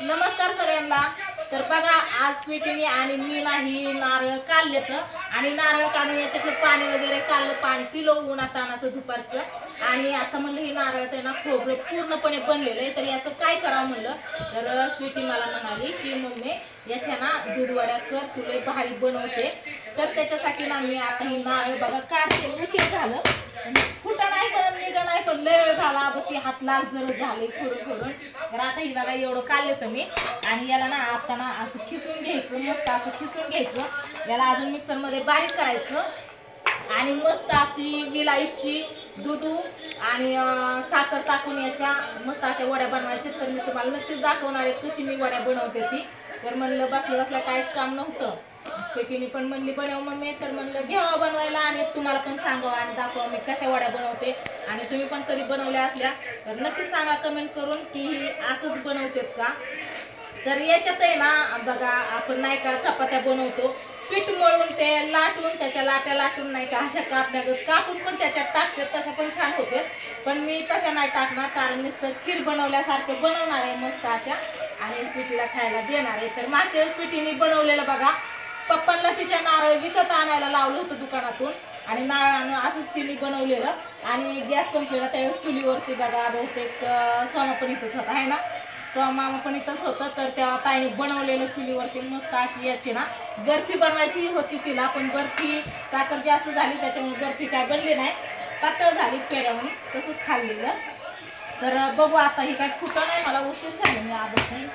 नमस्कार सगळ्यांना। तर बघा आज स्वीटीने आणि मी नाही नारळ काढलेत आणि नारळ काढून याच्यातलं पाणी वगैरे काढलं, पाणी पिलो उन्हातानाचं दुपारचं। आणि आता म्हणलं ही नारळ ते ना खोबरं पूर्णपणे बनलेलं आहे, तर याचं काय करावं म्हणलं। तर स्वीटी मला म्हणाली की मम्मी याच्या ना दूध वड्या कर, तुला भारी बनवते। तर त्याच्यासाठी ना मी आता ही नारळ बघा काढते, उशीर झालं फुटा नाही पण निघा नाही पण लय वेळ झाला, ती हात लाल जर झाले फोडून। तर आता ही बघा एवढं काढले तर मी आणि याला ना आता ना असं खिसून घ्यायचं, मस्त असं खिसून घ्यायचं। याला अजून मिक्सर मध्ये बारीक करायचं आणि मस्त अशी विलायची दूध आणि साखर टाकून याच्या मस्त अशा वड्या बनवायच्या। तर मी तुम्हाला नक्कीच दाखवणार आहे कशी मी वड्या बनवते ती। तर म्हणलं बसल्या काहीच काम नव्हतं, स्वीटीने पण म्हणली बनव मम्मी, तर म्हणलं घ्यावा बनवायला आणि तुम्हाला पण सांगावं आणि दाखवा मी कशा वड्या बनवते। आणि तुम्ही पण कधी बनवल्या असल्या तर नक्कीच सांगा कमेंट करून की ही असंच बनवतेत का। तर याच्यात आहे ना बघा आपण नाही का चपात्या बनवतो, पीठ मळून ते लाटून त्याच्या लाट्या लाटून नाही का अशा कापून पण त्याच्यात टाकते, तशा पण छान होते। पण मी तशा नाही टाकणार, कारण नुसतं खीर बनवल्यासारखं बनवणार आहे मस्त अशा आणि स्वीटीला खायला देणार आहे। तर मागच्या स्वीटीने बनवलेलं बघा, पप्पांना तिच्या नारळ विकत आणायला लावलं होतं दुकानातून आणि नारळ आणून असंच तिने बनवलेलं आणि गॅस संपलेला त्यावेळेस चुलीवरती बघा बहुतेक सोमा पण इथंच होता आहे ना, सोमा पण इथंच होतं। तर तेव्हा ताईने बनवलेलं चुलीवरती मस्त अशी याची ना बर्फी बनवायची होती तिला, पण बर्फी साखर जास्त झाली त्याच्यामुळे बर्फी काय बनली नाही, पातळ झाली पेड्यावणी तसंच खाल्लेलं। तर बघू आता ही काय फुटं नाही, मला उशीर झाला मी आधी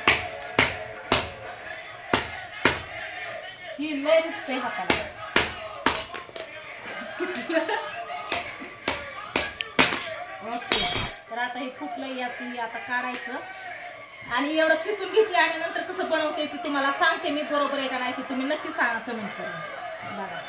ही लय दुखते हाताला ओके। तर आता हे फुटलं याचं आता काढायचं आणि एवढं खिसून घेतले आणि नंतर कसं बनवते ते तुम्हाला सांगते मी, बरोबर आहे का नाही ते तुम्ही नक्की सांगा कमेंट करून बघा।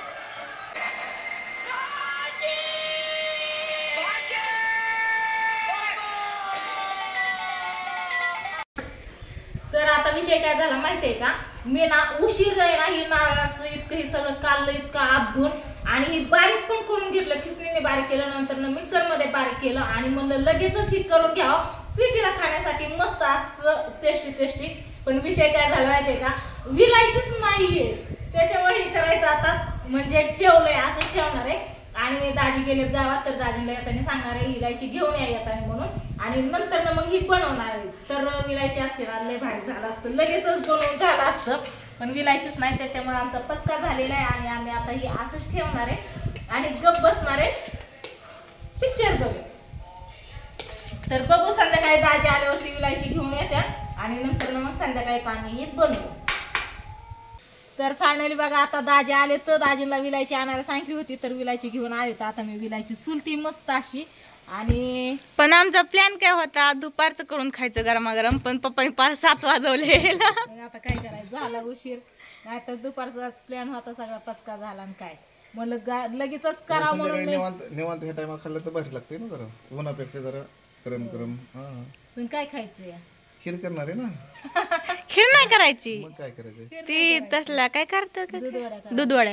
तर आता विषय काय झाला माहितीये का, मी ना उशीर नाही नारळाचं इतकं हे सगळं काढलं इतकं आपधून आणि ही बारीक पण करून घेतलं, खिसणीने बारीक केलं, नंतर मिक्सर मध्ये बारीक केलं आणि म्हणलं लगेचच ही करून घ्यावं स्वीटीला खाण्यासाठी मस्त असतं टेस्टी। पण विषय काय झाला माहितीये का, विलायचीच नाहीये, त्याच्यामुळे हे करायचं आता म्हणजे ठेवलंय असं ठेवणार आहे आणि दाजी गेले गावात, तर दाजीला येताना सांगणार आहे इलायची घेऊन या येताना म्हणून आणि नंतर मग ही बनवणार आहे। तर विलायची असते ना लय भारी झालं असतं, लगेचच बनवून झालं असतं, पण विलायचीच नाही त्याच्यामुळे आमचा पचका झालेला आहे आणि आम्ही आता ही असंच ठेवणार आहे आणि गप बसणार आहे पिक्चर बघत। तर बघू संध्याकाळी दाजी आल्यावरती विलायची घेऊन येत्या आणि नंतर मग संध्याकाळीच आम्ही हे बनवू। तर फायनली बघा आता दाजी आले, तर दाजींना विलायची आणायला सांगितली होती तर विलायची घेऊन आले। तर आता मी विलायची सुलती मस्त अशी आणि पण आमचा प्लॅन काय होता दुपारचं करून खायचं गरमागरम, पण पप्पानी 5-7 वाजवले। आता काय करायचं झाला उशीर, नाही तर दुपारचाच प्लॅन होता सगळा पचका झाला आणि काय म्हणलं लगेचच करावं म्हणून निवांत हे टायमाला खाल्लं तर भारी लागते ना, जरा उन्हापेक्षा जरा गरम तुम्ही काय खायचं खीर करणार आहे ना खीर नाही करायची, मग काय करायचं ती तसला काय करतात दूध वड्या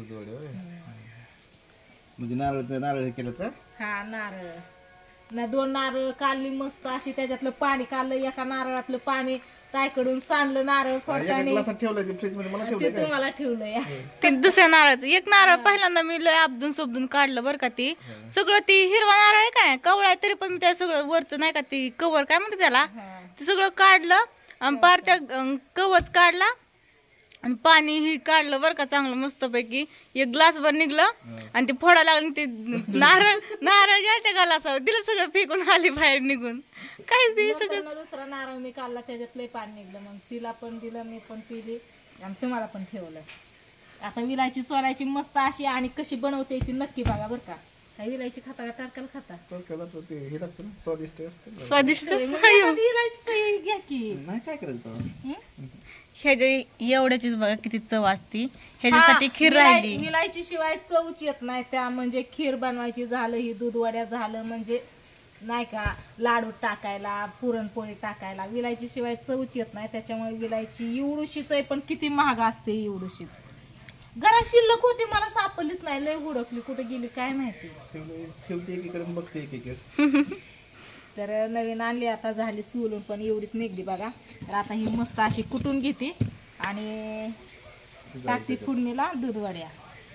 म्हणजे नारळ हे केलं तर हा नारळ ना 2 नारळ काढली मस्त अशी, त्याच्यातलं पाणी काढलं, एका नारळातलं पाणी ताईकडून सांडलं नारळ फोडताना ठेवलंय फ्रीज मध्ये, मला ठेवलंय तुम्हाला ठेवलंय ते दुसऱ्या नारळाचं एक नारळ पहिल्यांदा मी लय आपदून सोबदून काढलं बरं का, ती सगळं ती हिरवा नारळ आहे काय कवळा तरी पण त्या सगळं वरचं नाही का ती कवर काय म्हणते त्याला, ते सगळं काढलं आणि पार त्या कवच काढला आणि पाणी ही काढलं बरं का चांगलं मस्तपैकी, एक ग्लासभर निघलं आणि ते फोडा लागलं, ते नारळ त्या ग्लासावर दिलं सगळं फेकून आली बाहेर निघून। काय ते सगळं दुसरा नारळ मी काढला त्याच्यातलं पाणी निघलं, मग तिला पण दिलं मी पण पिली आणि तुम्हाला पण ठेवलं। आता विलायची सोलायची मस्त अशी आणि कशी बनवते ती नक्की बघा बरं का। काय विलायची खाता का टारकाला खाता हे लागतं ना स्वादिष्ट घ्या की नाही काय करायचं ह्याच्या एवढ्याचीच बघा किती चव असती, ह्याच्यासाठी खीर राहिली। विलायची शिवाय चवच येत नाही त्या, म्हणजे खीर बनवायची झालं, ही दूध वड्या झालं, म्हणजे नाही का लाडू टाकायला पुरणपोळी टाकायला विलायची शिवाय चवच येत नाही। त्याच्यामुळे विलायची एवढीशीच आहे पण किती महाग असते एवढीशीच, घरात शिल्लक होती मला सापडलीच नाही, लय हुडकली कुठे गेली काय माहिती, ठेवते एकीकडे बघते एकीकडे तर नवीन आणली आता, झाली सोलून पण एवढीच निघली बघा. तर आता ही मस्त अशी कुटून घेते आणि टाकते फोडणीला दूध वड्या.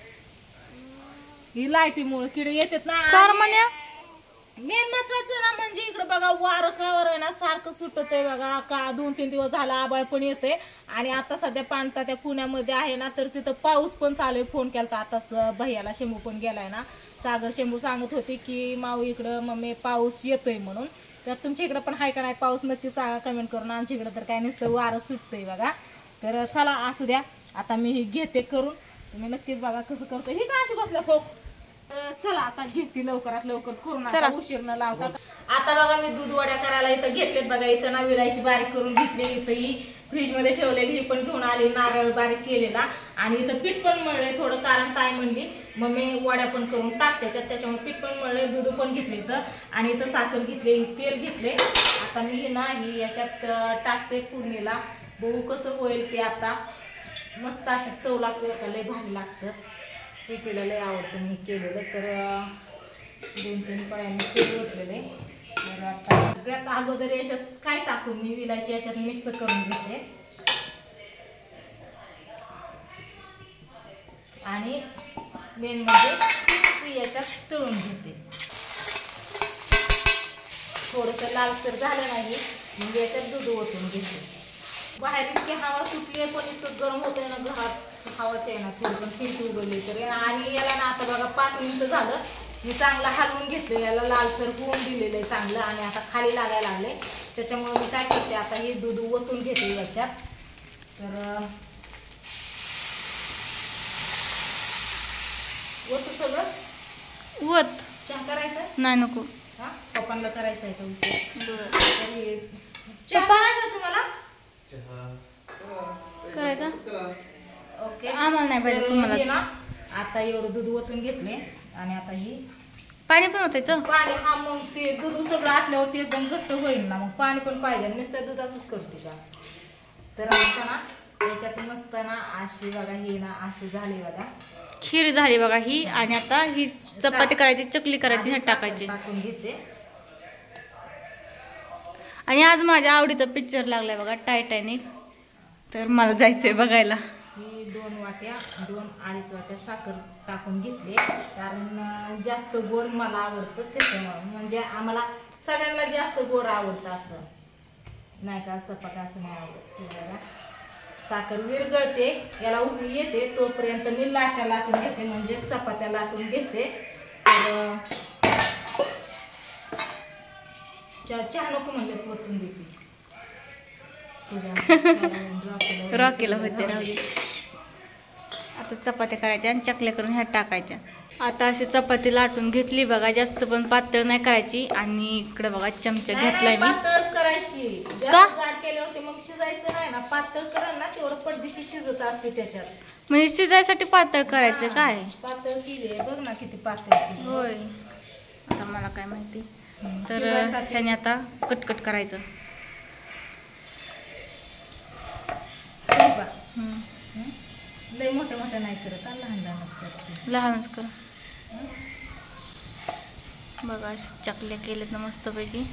ही लाईटीमुळे किडे येतात ना. मेन महत्वाचं ना म्हणजे इकडं बघा वारं कावर आहे ना सारखं सुटत आहे बघा. का 2-3 दिवस झाला आबाळ पण येते आणि आता सध्या पाणता त्या पुण्यामध्ये आहे ना, तर तिथं पाऊस पण चालू आहे. फोन केला आताच भैयाला, शंभू पण गेलाय ना. सागर शंभू सांगत होते की माऊ इकडं मम्मी पाऊस येतोय म्हणून. तर तुमच्या इकडं पण आहे का नाही पाऊस नक्की सांगा कमेंट करून. आमच्या इकडं तर काय नसतं, वारं सुटतंय बघा. तर चला असू द्या, आता मी ही घेते करून. तुम्ही नक्कीच बघा कसं करतो. ही का अशी बसल्या फोक. चला आता घेते लवकरात लवकर करून, आता उशीर न लावता. आता बघा मी दूध वड्या करायला इथं घेतलेत बघा. इथं ना विलायची बारीक करून घेतली. इथं ही फ्रीज मध्ये ठेवलेली, ही पण घेऊन आली. नारळ बारीक केलेला आणि इथं पीठ पण मळले थोडं, कारण ताई म्हणली मम्मी वड्या पण करून टाक त्याच्यात, त्याच्यामुळे पीठ पण मळले. दूध पण घेतले इथं आणि इथं साखर घेतली, तेल घेतले. आता मी ना ही याच्यात टाकते फोडणीला. बघू कसं होईल ते. आता मस्त अशी चव लागते का, लय भारी लागतं. स्वीटीला लय आवडतं मी केलेलं. तर 2-3 पळ्यांनी तेल घेतलेले. तर आता सगळ्यात अगोदर याच्यात काय टाकून मी विलायची याच्यात मिक्स करून घेते आणि मेन म्हणजे याच्यात तळून घेते. थोडंसं लालसर झालं नाही म्हणजे याच्यात दूध ओतून घेते. बाहेर इतकी हवा सुटली आहे पण इतकं गरम होतंय ना, घरात हवाच आहे ना, थोडी पण खिडकी उघडली तर. आणि याला ना आता बघा 5 मिनिटं झालं मी चांगलं हलवून घेतलं, याला लालसर होऊन दिलेलं आहे चांगलं आणि आता खाली लागायला लागले. त्याच्यामुळे मी काय करते आता हे दूध ओतून घेते याच्यात. तर ओतू सगळं वत चहा करायचं नाही नको. हा पप्पांना करायचं आहे का चहा करायचा तुम्हाला करायचा? ओके आम्हाला नाही पाहिजे, तुम्हाला. ना आता एवढं दूध ओतून घेतले आणि आता ही पाणी पण ओतायचं. पाणी. हा मग ते दूध सगळं आटल्यावरती एकदम घट्ट होईल ना, मग पाणी पण पाहिजे. नुसतं दूध असंच करते का. तर आता ना याच्यात मस्त ना अशी बघा ही ना असं झाली बघा, खीर झाली बघा ही. आणि आता ही चपाती करायची, चकली करायची, हे टाकायची. टाकून घेते. आणि आज माझ्या आवडीचा पिक्चर लागलाय बघा, टायटॅनिक. तर मला जायचंय बघायला. ही 2 वाट्या 2-2.5 वाट्या साखर टाकून घेतली, कारण जास्त गोड मला आवडतं त्याच्यामुळे. म्हणजे आम्हाला सगळ्यांना जास्त गोड आवडतं असं नाही का, सपाट असं नाही आवडत. साखर विरघळते, याला उकळी येते तोपर्यंत मी लाट्या लाटून घेते, म्हणजे चपात्या लाटून घेते. तर चहा नको म्हणले ओतून देते. रॉकीला होते राहू. आता चपात्या करायच्या आणि चकल्या करून ह्यात टाकायच्या. आता अशी चपाती लाटून घेतली बघा, जास्त पण पातळ नाही करायची. आणि इकडे बघा चमचा घेतलाय मी. पातळच करायची, जास्त जाड केल्यावरती मग शिजायचं नाही ना. पातळ करा ना तेवढं पटदिशी शिजत असते त्याच्यात. म्हणजे शिजायसाठी पातळ करायचं काय? पातळ केली बघ ना किती पातळ केली. होय, आता मला काय माहिती. तर त्याने आता कटकट करायचं. लय मोठे मोठे नाही करत, लहान लहानच करते. लहानच कर बघा. अशी चकल्या केलेत ना मस्तपैकी.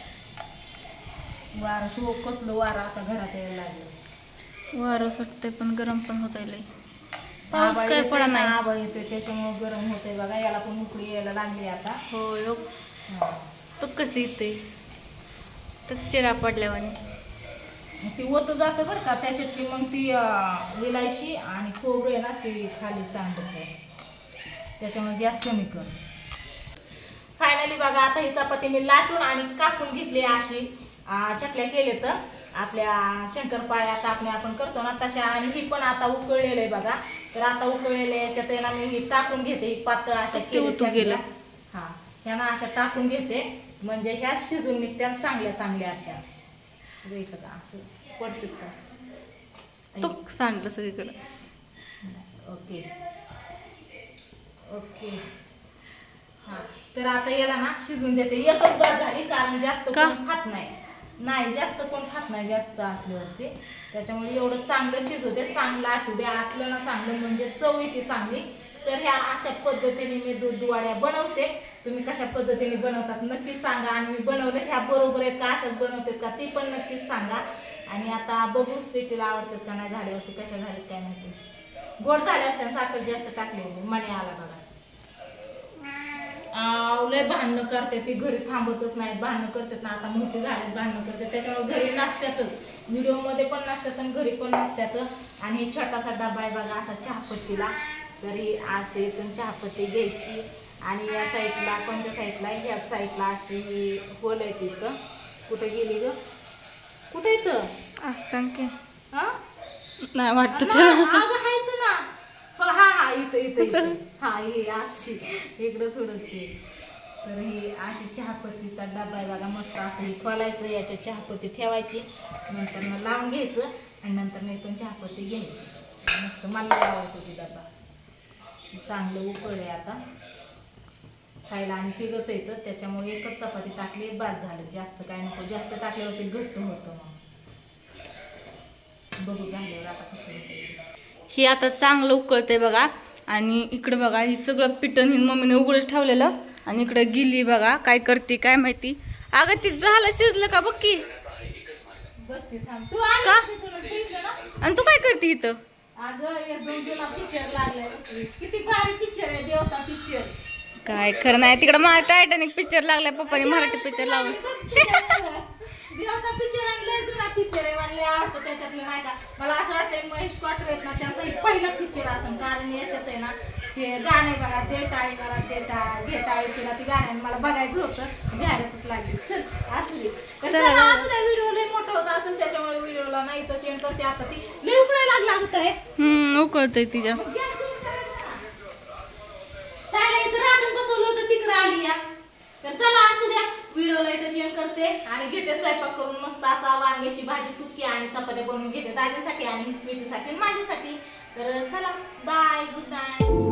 वारं सो कसलं वारं आता घरात यायला लागलं. वारं सुटते पण गरम पण होत आहे. पाऊस काय पडा नाही. आभाळ येते त्याच्यामुळे गरम होते बघा. याला पण उकळी यायला लागली आता. हो तो कशी येते तर चिरा पडल्यावाने. ती ओत जातं बरं का त्याच्यातली, मग ती विलायची आणि खोबरं आहे ना ती खाली सांडते, त्याच्यामुळे गॅस कमी कर. फायनली बघा आता ही चपाती मी लाटून आणि कापून घेतली. अशी चकल्या केले तर आपल्या शंकरपाळ्या कापण्या आपण करतो ना तशा. आणि ही पण आता उकळलेलं आहे बघा. तर आता उकळलेल्या याच्यात आहे ना मी ही टाकून घेते. ही पातळ अशा केल्या. हा ह्या ना अशा टाकून घेते, म्हणजे ह्या शिजून निघत्या चांगल्या चांगल्या अशा. असं पडते का तो सांडलं सगळीकडं. Okay okay. हा तर आता याला ना शिजून देते. एकच बार झाली, कारण जास्त कोण खात नाही. जास्त कोण खात नाही जास्त असल्यावरती. त्याच्यामुळे एवढं चांगलं शिजू दे, चांगलं आटू दे. आटलं ना चांगलं म्हणजे चव येते चांगली. तर ह्या अशा पद्धतीने मी दूध वड्या बनवते. तुम्ही कशा पद्धतीने बनवतात नक्कीच सांगा, आणि मी बनवले ह्या बरोबर आहेत का अशाच बनवतात का ते पण नक्कीच सांगा. आणि आता बघू स्वीटीला आवडतात का नाही झाल्यावरती कशा झाल्यात काय माहिती. गोड झाले असते साखर जास्त टाकले. मणी आला बघा. लय भांडणं करते ती, घरी थांबतच नाहीत, भांडणं करतात ना. आता मोठी झाल्यात भांडणं करते, त्याच्यामुळे घरी नसतातच, व्हिडिओ मध्ये पण नसतात आणि घरी पण नसतात. आणि छोटासा डबा आहे बघा असा चहापत्तीला. तरी असे इथून चहापत्ती घ्यायची आणि या साईडला कोणत्या साईडला ह्याच साईडला अशी होल आहे तिथं. कुठे गेली ग? कुठे इथं असतं की हा नाही वाटत ना. हा इथं इथं इथं हा हे अशी इकडं सोडते. तर ही अशी चहापत्तीचा डबा आहे बघा मस्त. असं हे खोलायचं, याच्या चहापत्ती ठेवायची, नंतर लावून घ्यायचं आणि नंतर इथून चहापत्ती घ्यायची. मस्त मला आवडतो ती डबा. चांगलं उकळले आता खायला आणि तिघच येतं, त्याच्यामुळे एकच चपाती टाकली बाद झालं. जास्त काय नको, जास्त टाकल्यावरती घट्ट होतं. मग बघू झाल्यावर आता कसं होतं. ही आता चांगलं उकळते बघा. आणि इकडे बघा ही सगळं पिठण ही मम्मीने उघडच ठेवलेलं आणि इकडे गेली बघा काय करते काय माहिती. अगं ती झालं शिजलं का बघ की. का आणि तू काय करते इथं? अगं एकदम जुना पिक्चर लागलाय, किती भारी पिक्चर आहे देवता पिक्चर. काय खरं नाही, तिकडे मला टायटॅनिक पिक्चर लागलाय, पप्पाने मराठी पिक्चर लावून. देवता पिक्चर आणि लय जुना पिक्चर आहे, मला लय आवडतं त्याच्यातलं नाही का. मला असं वाटतंय महेश कोठारे आहेत ना त्यांचा पहिला पिक्चर असेल, कारण याच्यात आहे ना ते गाणे बघा दे टाळी मला दे घे टाळी तुला, ती गाणे मला बघायचं होतं, जाहिरातच लागली. चल असली असं त्या व्हिडिओ लय मोठा होता असेल त्याच्यामुळे व्हिडिओला नाही तर चेंज करते. आता ती लय उकळायला लागत आहे. उकळतय ती जास्त. त्याला इथं राखून बसवलं होतं तिकडे आली या. तर चला असू द्या, व्हिडिओला इथं शेअर करते आणि घेते स्वयंपाक करून मस्त असा वांग्याची भाजी सुकी आणि चपात्या बनवून घेते दाजीसाठी आणि स्वीटीसाठी माझ्यासाठी. तर चला बाय, गुड नाईट.